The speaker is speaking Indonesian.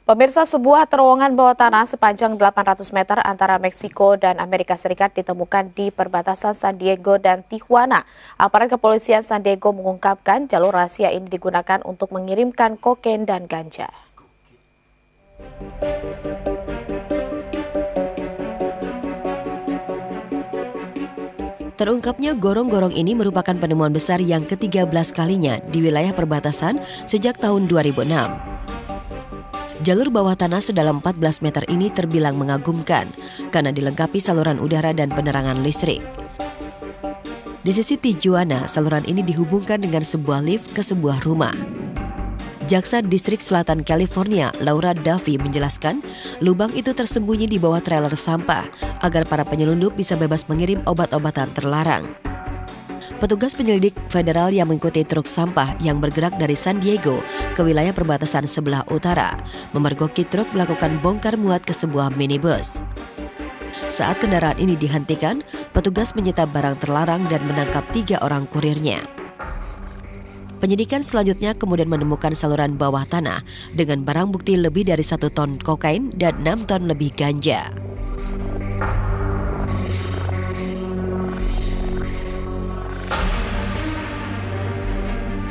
Pemirsa, sebuah terowongan bawah tanah sepanjang 800 meter antara Meksiko dan Amerika Serikat ditemukan di perbatasan San Diego dan Tijuana. Aparat kepolisian San Diego mengungkapkan jalur rahasia ini digunakan untuk mengirimkan kokain dan ganja. Terungkapnya gorong-gorong ini merupakan penemuan besar yang ke-13 kalinya di wilayah perbatasan sejak tahun 2006. Jalur bawah tanah sedalam 14 meter ini terbilang mengagumkan karena dilengkapi saluran udara dan penerangan listrik. Di sisi Tijuana, saluran ini dihubungkan dengan sebuah lift ke sebuah rumah. Jaksa Distrik Selatan California, Laura Duffy menjelaskan, lubang itu tersembunyi di bawah trailer sampah agar para penyelundup bisa bebas mengirim obat-obatan terlarang. Petugas penyelidik federal yang mengikuti truk sampah yang bergerak dari San Diego ke wilayah perbatasan sebelah utara memergoki truk melakukan bongkar muat ke sebuah minibus. Saat kendaraan ini dihentikan, petugas menyita barang terlarang dan menangkap 3 orang kurirnya. Penyidikan selanjutnya kemudian menemukan saluran bawah tanah dengan barang bukti lebih dari 1 ton kokain dan 6 ton lebih ganja.